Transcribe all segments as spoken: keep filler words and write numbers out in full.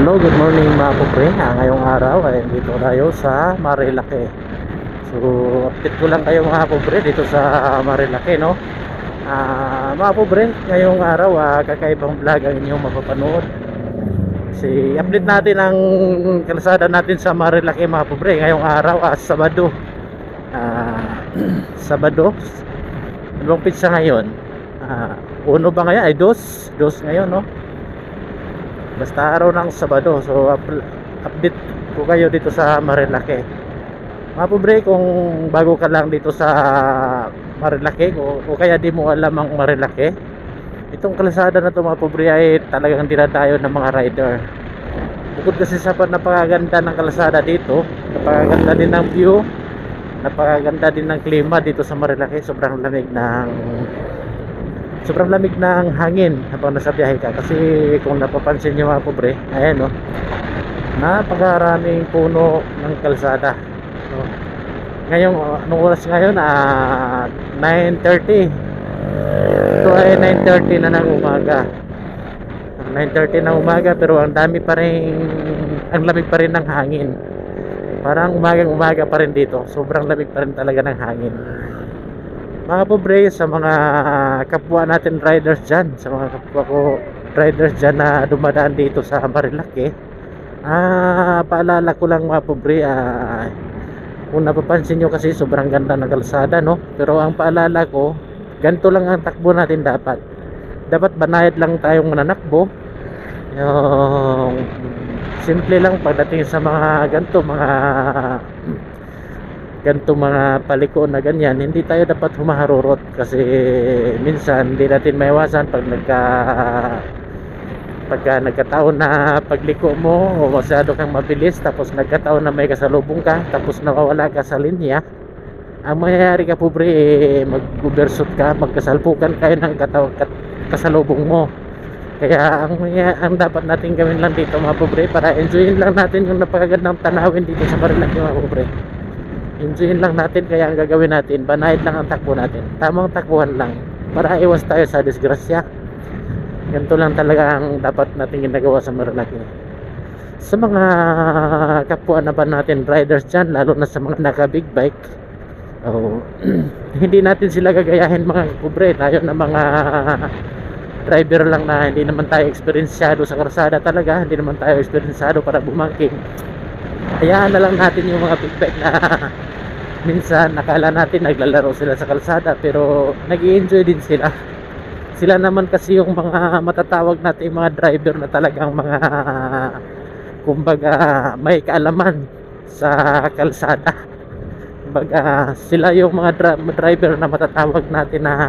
Hello, good morning mga pobre. Ah, ngayong araw ay dito tayo sa Marilake. So, update ko lang kayo mga pobre dito sa Marilake, no? Ah, mga pobre, ngayong araw ah, kakaibang vlog ang inyong mapapanood. Si update natin ang kalsada natin sa Marilake mga pobre. Ngayong araw ah, Sabado. Ah, Sabado. Anong pizza ngayon? Ah, uno ba ngayon? Ay dos, dos ngayon, no? Basta araw ng Sabado. So up update ko kayo dito sa Marilake. Mga pobre, kung bago ka lang dito sa Marilake o, o kaya di mo alam ang Marilake, itong kalsada na to mga pobre ay talagang dinadayo ng mga rider. Bukod kasi sa napakaganda ng kalsada dito, napakaganda din ng view, napakaganda din ng klima dito sa Marilake. Sobrang lamig ng sobrang lamig ng hangin habang nasa biyahe ka. Kasi kung napapansin nyo mga pobre, ayan o, napakaraming puno ng kalsada. So, ngayong anong oras ngayon? Ah, nine thirty. Ito ay nine thirty na ng umaga. nine thirty ng umaga, pero ang dami pa rin, ang lamig pa rin ng hangin. Parang umagang umaga pa rin dito. Sobrang lamig pa rin talaga ng hangin. Mga pobre, sa mga kapwa natin riders dyan, sa mga kapwa ko riders dyan na dumadaan dito sa Marilake, ah, paalala ko lang mga pobre, ah, kung napapansin nyo kasi sobrang ganda ng kalsada, no? Pero ang paalala ko, ganito lang ang takbo natin dapat. Dapat banayad lang tayong mananakbo. Yung simple lang pagdating sa mga ganito, mga ganito mga paliko na ganyan, hindi tayo dapat humaharurot. Kasi minsan hindi natin maiwasan pag nagka pagka nagkataon na pagliko mo o masyado kang mabilis, tapos nagkataon na may kasalubong ka, tapos nawawala ka sa linya, ang mangyayari ka pobre, eh, mag-overshoot ka, magkasalpukan kayo ng kataw, kat, kasalubong mo. Kaya ang, ang dapat natin gawin lang dito mga pobre, para enjoyin lang natin yung napakagandang tanawin dito sa Marilake mga pobre. Enjoyin lang natin. Kaya ang gagawin natin, banayad lang ang takbo natin, tamang takbuhan lang, para iwas tayo sa disgrasya. Ganito lang talaga ang dapat natin ginagawa sa Marilake. Sa mga kapwa na ba natin riders dyan, lalo na sa mga naka big bike, oh, hindi natin sila gagayahin mga pobre. Tayo na mga driver lang na hindi naman tayo eksperyensyado sa karsada talaga, hindi naman tayo eksperyensyado para bumangking, hayaan na lang natin yung mga big bike na minsan nakala natin naglalaro sila sa kalsada, pero nag-i-enjoy din sila. Sila naman kasi yung mga matatawag natin mga driver na talagang mga, kumbaga, may kaalaman sa kalsada. Kumbaga sila yung mga dra driver na matatawag natin na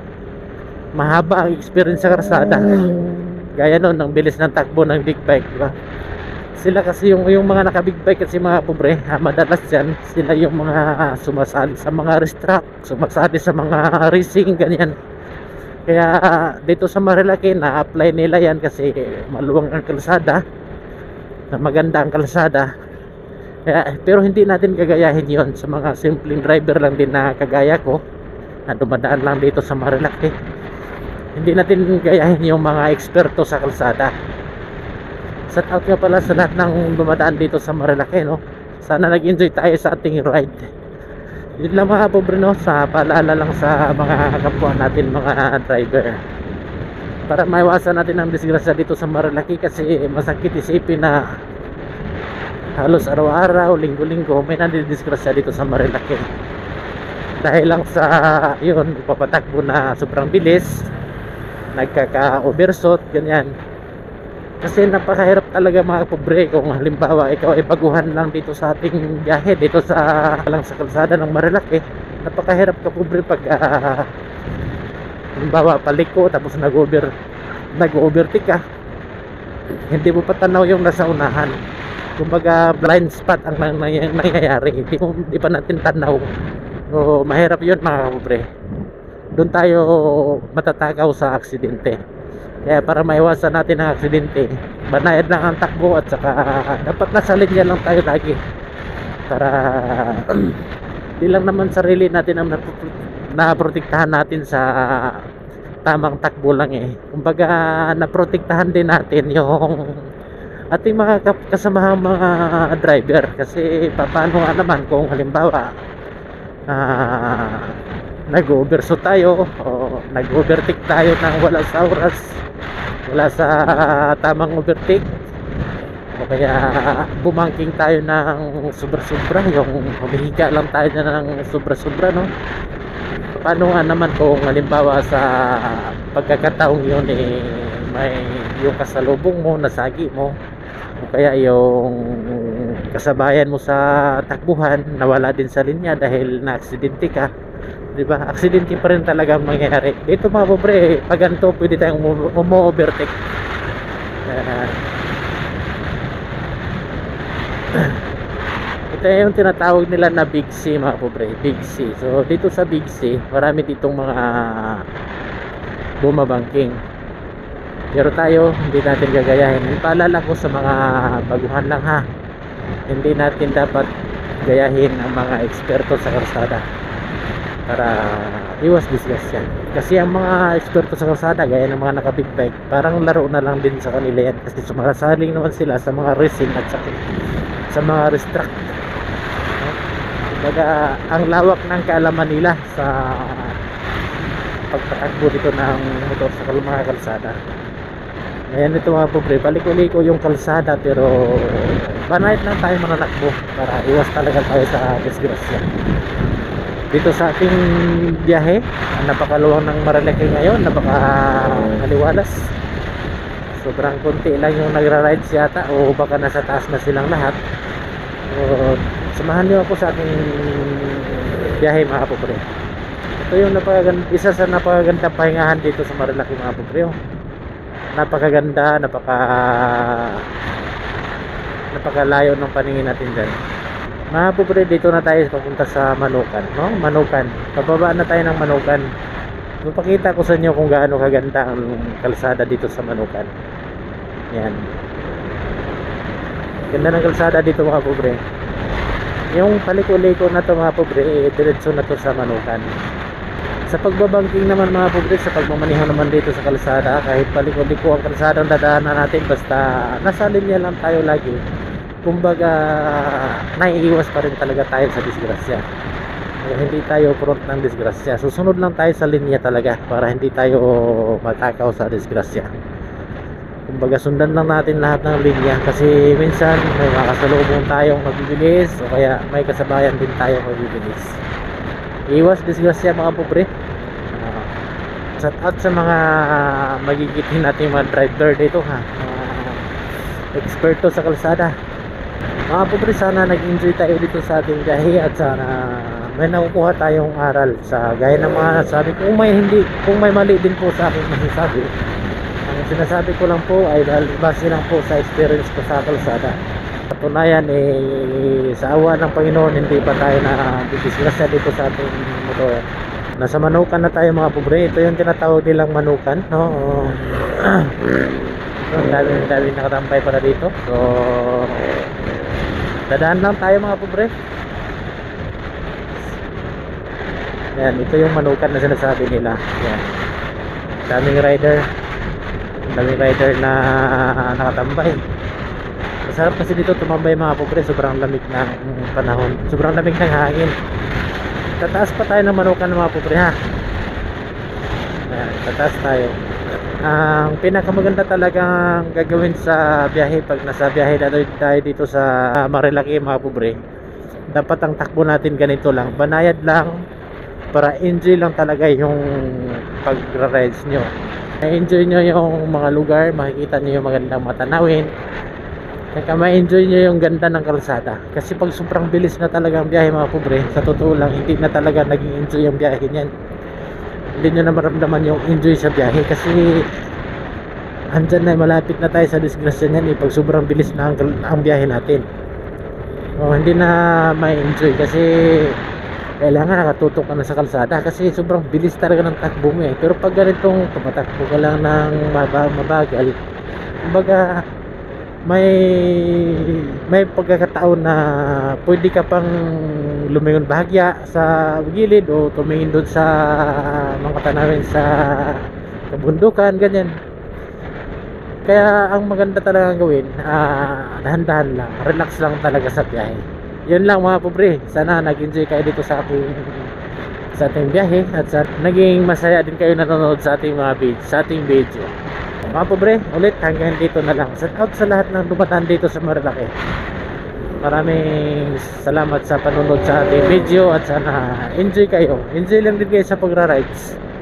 mahaba ang experience sa kalsada. Gaya nun, ang bilis ng takbo ng big bike, diba? Sila kasi yung, yung mga naka big bike kasi mga pobre, ah, madalas yan sila yung mga sumasali sa mga race track, sumasali sa mga racing ganyan. Kaya dito sa Marilake na apply nila yan kasi maluwang ang kalsada, na maganda ang kalsada. Kaya, pero hindi natin gagayahin yon sa mga simpleng driver lang din na kagaya ko na dumadaan lang dito sa Marilake. Hindi natin gayahin yung mga eksperto sa kalsada. Shout out nga pala sa lahat ng dumadaan dito sa Marilake, no? Sana nag-enjoy tayo sa ating ride. Yun lang mga pobre, no? Sa paalala lang sa mga kapwa natin mga driver, para maiwasan natin ang disgrasya dito sa Marilake. Kasi masakit isipin na halos araw-araw, linggo-linggo may nandidisgrasya dito sa Marilake dahil lang sa yun, papatakbo na sobrang bilis, nagkaka-overshot ganyan. Kasi napakahirap talaga mga pobre kung halimbawa ikaw ay baguhan lang dito sa ating biyahe dito sa lang sa kalsada ng Marilake. Napakahirap ka pobre pag uh, halimbawa paliko tapos nag-over nag-overtake ka, hindi mo pa tanaw yung nasa unahan. Kumbaga blind spot ang nangyayari, hindi, hindi pa natin tanaw. So mahirap yun mga pobre, doon tayo matatakaw sa aksidente. Kaya para maiwasan natin ang aksidente, banayad lang ang takbo, at saka dapat nasa linya lang tayo lagi, para di lang naman sarili natin ang naprotektahan natin sa tamang takbo lang eh. Kumbaga naprotektahan din natin yung ating mga kap- kasamahang mga driver. Kasi paano nga naman kung halimbawa ah, nag-overshoot tayo o nag-overtake tayo ng wala sa oras, wala sa tamang overtake, o kaya bumangking tayo ng sobra-sobra, yung humihiga lang tayo na ng sobra-sobra, no? Paano nga naman kung halimbawa sa pagkakataong yun eh, may yung kasalubong mo, nasagi mo, o kaya yung kasabayan mo sa takbuhan nawala din sa linya dahil na-aksidente ka, di ba? Aksidente pa rin talaga ang mangyayari dito mga pobre. Pag ganito pwede tayong umo-overtake. uh, Ito yung tinatawag nila na Big C mga pobre, Big C. So dito sa Big C marami ditong mga bumabangking, pero tayo hindi natin gagayahin. Paalala ko sa mga baguhan lang ha, hindi natin dapat gayahin ang mga eksperto sa kalsada para iwas disgrasya. Kasi ang mga eksperto sa kalsada gaya ng mga naka big bike, parang laro na lang din sa kanila yan, kasi sumasaling naman sila sa mga racing at sa, sa mga racetrack. Baga, ang lawak ng kaalaman nila sa pagpatakbo dito ng motor sa mga kalsada. Ngayon ito mga pobre, balik-uliko yung kalsada, pero banayad lang tayo mananakbo para iwas talaga tayo sa disgrasya. Dito sa ating biyahe, napakaluwang ng Marilaki ngayon, napakaliwalas. Sobrang konti lang yung nagra-rides yata, o baka nasa taas na silang lahat. So, samahan niyo ako sa ating biyahe mga pobre. Ito yung napakaganda, isa sa napakagandang pahingahan dito sa Marilaki mga pobre. Napakaganda, napaka napakalayo ng paningin natin dyan mga pobre. Dito na tayo papunta sa Manukan, no? Manukan, pababa na tayo ng Manukan. Papakita ko sa inyo kung gaano kaganda ang kalsada dito sa Manukan. Yan, ganda ng kalsada dito mga pobre. Yung paliko-liko na to mga pobre, eh, diretso na to sa Manukan. Sa pagbabangking naman mga pobre, sa pagmamaneho naman dito sa kalsada, kahit paliko-liko ang kalsada ang dadaanan natin, basta nasa linya lang tayo lagi, kumbaga naiiwas pa rin talaga tayo sa disgrasya. Kaya hindi tayo front ng disgrasya, susunod lang tayo sa linya talaga para hindi tayo matakaw sa disgrasya. Kumbaga sundan lang natin lahat ng linya, kasi minsan may makasalubong tayong mabibilis o kaya may kasabayan din tayong mabibilis. Iwas disgrasya mga pobre. uh, Shout out sa mga magigitin natin mga driver dito ha, uh, eksperto sa kalsada mga pobre. Sana nag-enjoy tayo dito sa ating biyahe at sana may nakukuha tayong aral sa gaya ng mga sabi ko. Kung may hindi, kung may mali din po sa aking masasabi, ang sinasabi ko lang po ay dahil base lang po sa experience ko sa kalsada. Patunayan eh, sa awa ng Panginoon hindi pa tayo na disgrasya dito sa ating motor. Nasa Manukan na tayo mga pobre. Ito yung tinatawag nilang Manukan, no? Ang daming daming nakatambay para dito. So dadaan lang tayo mga pobre. Yan, ito yung Manukan na sinasabi nila. Yan, daming rider, daming rider na nakatambay. Masarap kasi dito tumambay mga pobre. Sobrang lamig ng panahon, sobrang lamig ng hangin. Tataas pa tayo ng Manukan mga pobre ha. Ayan, tataas tayo. Ang pinakamaganda talagang gagawin sa biyahe pag nasa biyahe na tayo dito sa Marilaki mga pobre, dapat ang takbo natin ganito lang, banayad lang, para enjoy lang talaga yung pag-rides nyo. Ma-enjoy nyo yung mga lugar, makikita nyo yung magandang matanawin, kaya ma-enjoy nyo yung ganda ng kalsada. Kasi pag sobrang bilis na talaga ang biyahe mga pobre, sa totoo lang hindi na talaga naging enjoy ang biyahe niyan. Hindi nyo na maramdaman yung enjoy sa biyahe, kasi andyan na, malapit na tayo sa disgrasya niyan eh, pag sobrang bilis na ang, ang biyahe natin. O, hindi na may enjoy kasi kailangan nakatutok ka na sa kalsada, kasi sobrang bilis talaga ng takbo mo eh. Pero pag ganitong tumatakbo ka lang ng mabagal, kumbaga may may pagkakataon na pwede ka pang lumingon bahagya sa gilid o tumingin doon sa mga tanawin sa kabundukan, ganyan. Kaya ang maganda talaga gawin, ah, dahan-dahan lang, relax lang talaga sa biyahe. Yun lang mga pobre, sana nag-enjoy kayo dito sa ating sa ating biyahe at sa naging masaya din kayo nanonood sa ating mga video, sa ating video. Mga pobre, ulit hanggang dito na lang. Shout out sa lahat ng dumataan dito sa Marilaki. Maraming salamat sa panonood sa ating video at sana enjoy kayo. Enjoy lang din kayo sa pagra-rides.